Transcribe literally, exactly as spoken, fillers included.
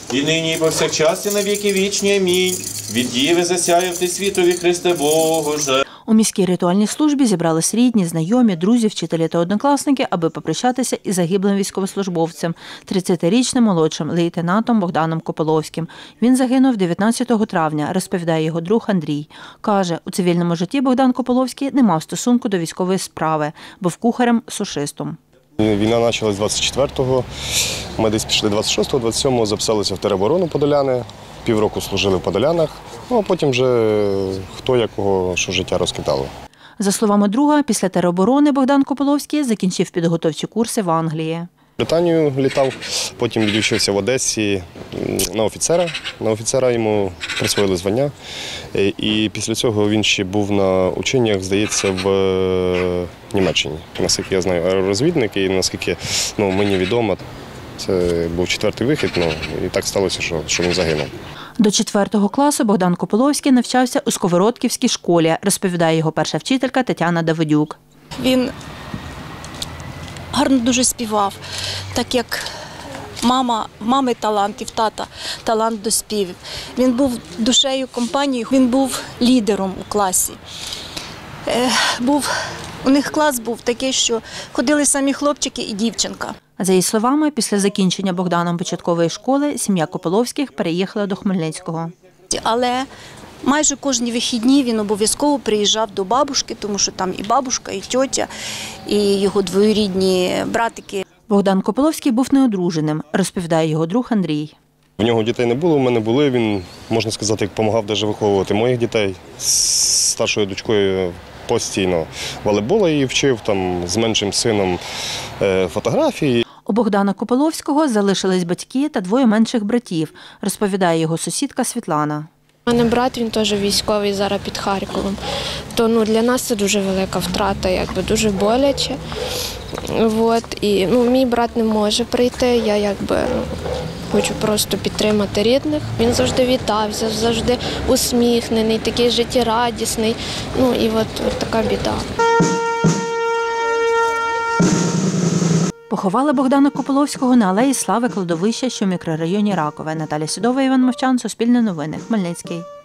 і нині, і повсякчас, і на віки вічні. Амінь. Від Діви засяяв ти світові, Христе Боже. У міській ритуальній службі зібрались рідні, знайомі, друзі, вчителі та однокласники, аби попрощатися із загиблим військовослужбовцем, тридцятирічним молодшим лейтенантом Богданом Копиловським. Він загинув дев'ятнадцятого травня, розповідає його друг Андрій. Каже, у цивільному житті Богдан Копиловський не мав стосунку до військової справи, був кухарем-сушистом. Війна почалась двадцять четвертого, ми десь пішли двадцять шостого, двадцять сьомого, записалися в тероборону Подоляни, півроку служили в Подолянах, ну а потім вже хто якого, що життя розкидало. За словами друга, після тероборони Богдан Копиловський закінчив підготовчі курси в Англії. В Британію літав, потім відвчився в Одесі на офіцера. На офіцера йому присвоїли звання. І після цього він ще був на ученнях, здається, в Німеччині. Наскільки я знаю, аеророзвідник, і наскільки ну, мені відомо, це був четвертий вихід, ну, і так сталося, що, що він загинув. До четвертого класу Богдан Копиловський навчався у Сковородківській школі, розповідає його перша вчителька Тетяна Давидюк. Він гарно дуже співав, так як мама, мами талант і в тата талант до співів. Він був душею компанії, він був лідером у класі. Е, був, у них клас був такий, що ходили самі хлопчики і дівчинка. За її словами, після закінчення Богданом початкової школи сім'я Копиловських переїхала до Хмельницького. Але майже кожні вихідні він обов'язково приїжджав до бабушки, тому що там і бабушка, і тьотя, і його двоюрідні братики. Богдан Копиловський був неодруженим, розповідає його друг Андрій. В нього дітей не було, в мене були. Він, можна сказати, як допомагав навіть виховувати моїх дітей. З старшою дочкою постійно волейбола її вчив, там, з меншим сином фотографії. У Богдана Копиловського залишились батьки та двоє менших братів, розповідає його сусідка Світлана. У мене брат, він теж військовий, зараз під Харковом. То ну, для нас це дуже велика втрата, якби дуже боляче. От, і, ну, мій брат не може прийти, я якби хочу просто підтримати рідних. Він завжди вітався, завжди усміхнений, такий життєрадісний. Ну і от, от така біда. Поховали Богдана Копиловського на алеї Слави кладовища, що в мікрорайоні Ракове. Наталя Сідова, Іван Мовчан, Суспільне новини, Хмельницький.